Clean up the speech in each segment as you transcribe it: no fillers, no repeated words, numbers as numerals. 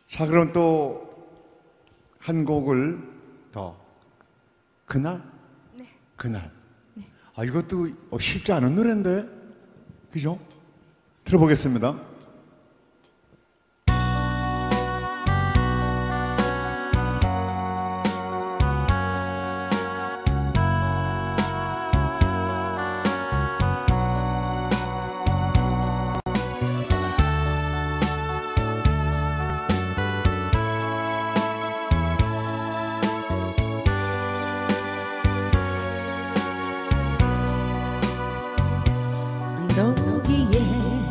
자, 그럼 또 한 곡을 더. 그날? 네. 그날. 아, 이것도 쉽지 않은 노래인데, 그죠? 들어보겠습니다. 너기에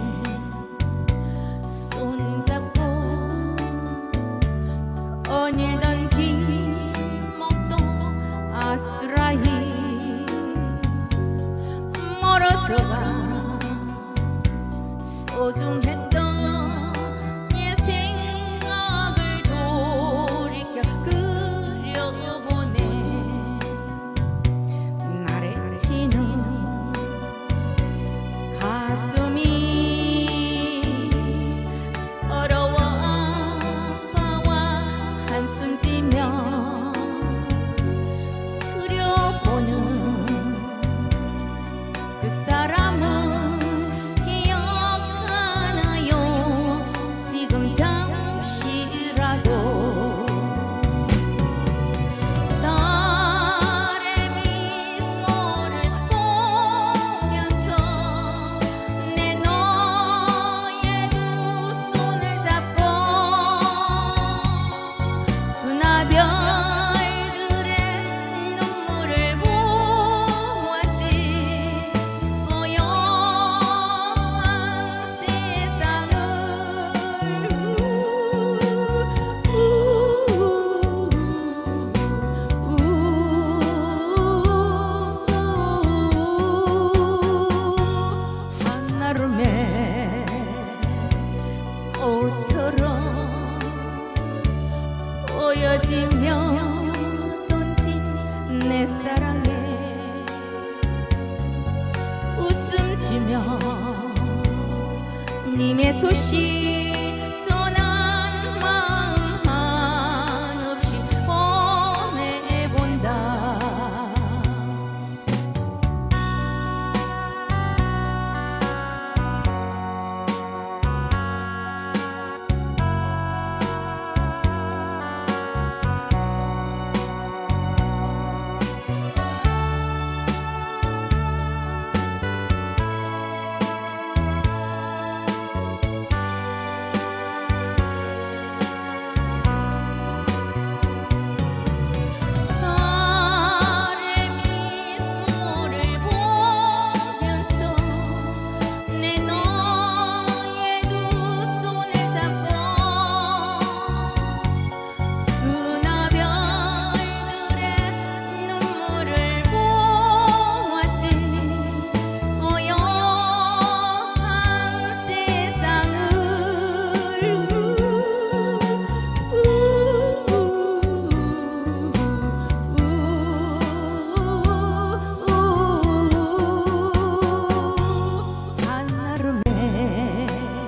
손잡고 거닐던 길목동 아스라이 멀어져가 소중했던 예 생각을 돌이켜 그려보네. 날에 치는 가슴이 서러워 한숨 지며 그려보는 그 사람은 기억하나요? 지금 잠시라도 딸의 미소를 보면서 내 너의 두 손을 잡고 그나별들의 눈물을 보았지. 고요한 세상을 한여름에 꽃처럼 보여지며 던진 내 사랑에 웃음 지며 님의 소식 전한 마음 한없이 보내본다. 딸의 미소를 보면서 내 너의 두 손을 잡고 그나별들의 눈물을 보았지. 고요한 세상을 한여름에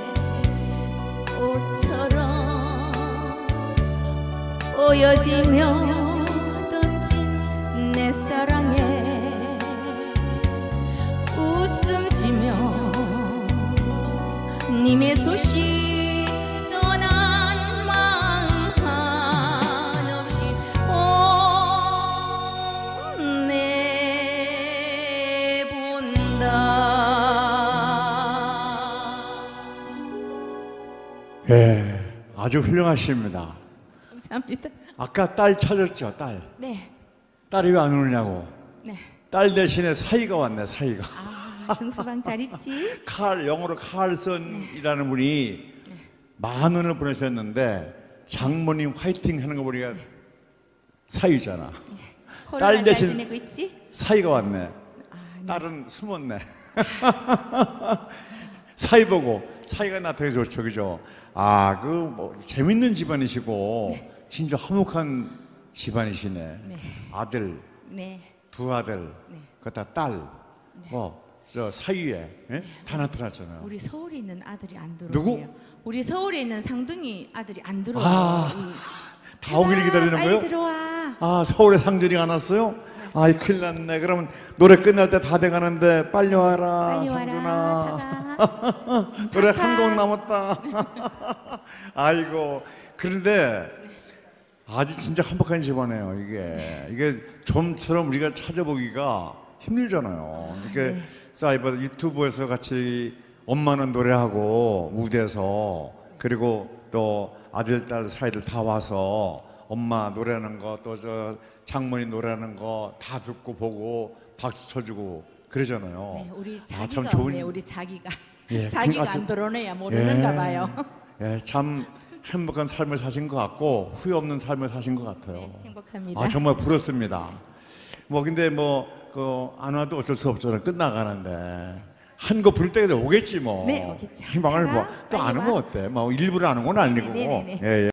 꽃처럼 보여지며 던진 내 사랑에 웃음 지며 님의 소식 전한 마음 한없이 보내본다. 예, 아주 훌륭하십니다. 감사합니다. 아까 딸 찾았죠, 딸. 네, 딸이 왜 안 오느냐고. 네. 딸 대신에 사이가 왔네, 사이가. 아, 정수방 잘 있지? 영어로 칼슨이라는 분이 10,000원을 보내셨는데 장모님 화이팅 하는 거 보니까 사이잖아. 코로나 잘 대신 지내고 있지? 사이가 왔네. 아, 네. 딸은 숨었네. 사이 보고 사이가 나타나서 좋죠, 그죠? 아, 뭐 재밌는 집안이시고 진짜 화목한 집안이시네. 네. 아들, 네. 두 아들, 네. 그다 딸, 저 사이에 예? 다 나타났잖아요. 우리 서울에 있는 아들이 안 들어오요. 누구? 우리 서울에 있는 상둥이 아들이 안 들어와요. 다 오기를 기다리는 빨리 거예요? 들어와. 아, 서울에 상준이 안 왔어요? 아이, 큰일 났네. 그러면 노래 끝날 때 다 돼가는데 빨리 와라, 빨리 와라. 상준아. 다가. 노래 다가. 한 곡 남았다. 아이고. 그런데 아주 진짜 한박한 집안이에요. 이게 좀처럼 우리가 찾아보기가 힘들잖아요. 이렇게 네. 사이버 유튜브에서 같이 엄마는 노래하고 무대에서 그리고 또 아들 딸 사이들 다 와서 엄마 노래하는 거 또 저 장모님 노래하는 거 다 듣고 보고 박수 쳐주고 그러잖아요. 네, 우리 아, 자기가 참 좋은- 없네. 우리 자기가 예, 자기가 아주- 안 들어오네야 모르는가 봐요. 예, 참 행복한 삶을 사신 것 같고 후회 없는 삶을 사신 것 같아요. 네, 행복합니다. 아, 정말 부럽습니다. 뭐 근데 뭐 그 안 와도 어쩔 수 없잖아요. 끝나가는데 한 거 부를 때가 오겠지 뭐. 네, 오겠죠. 희망을 하나, 또 안 빨리 오면 와. 어때? 뭐 일부러 안 온 건 아니고. 네, 네, 네. 예, 예.